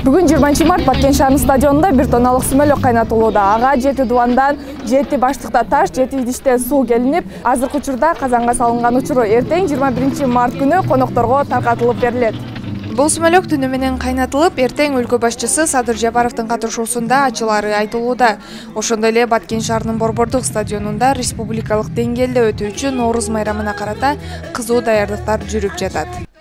Бүгүн 20 март Баткен шаарынын стадионунда 1 тонналык сүмөлөк кайнатылууда. Ага 7 дубандан 7 баштыкта таш, 7 идиште суу келинип, азыркы учурда казанга салынган учуру эртең 21 март күнү конокторго таркатылып берилет. Бул сүмөлөк түнү менен кайнатылып, эртең өлкө башчысы Садыр Жапаровдун катышуусунда ачылары айтылууда. Ошондой эле Баткен шаарынын Борбордук стадионунда республикалык деңгээлде өтүүчү Нооруз майрамына карата кызуу даярдыктар жүрүп жатат.